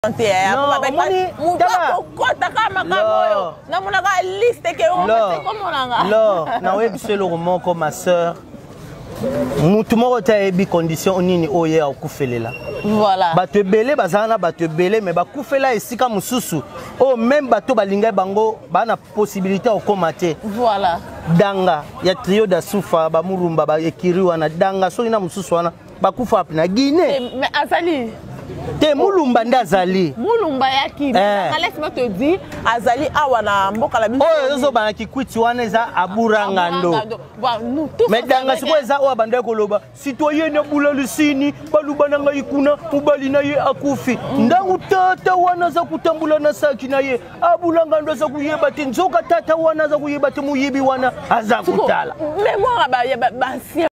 ma soeur. Moutumo ta ebi condition nini oye akufelela. Voilà. Bato belé bazana bato belé mais bakufela esika mususu. Oh même bato balinga bango bana possibilité okomate. Voilà. Danga ya trio da sufa ba murumba ba ekiri wana danga so ina mususu wana bakufa na Guinée. Mais azali te mulumba ndazali. Mulumba yaki. Laisse-moi te dire azali awana mboka la biso. Oh zo bana kikwiti wana za aburanga ndo. Mais danga siko eza o banda koloba citoyen na bulalusini baluba nanga ikuna mubali na ye akufi. Ndangu tata wana za kutambula na saki na ye abulanga ndo za kuyeba te nzoka tata wana za kuyeba te muyibi wana aza kutala. Memoire ba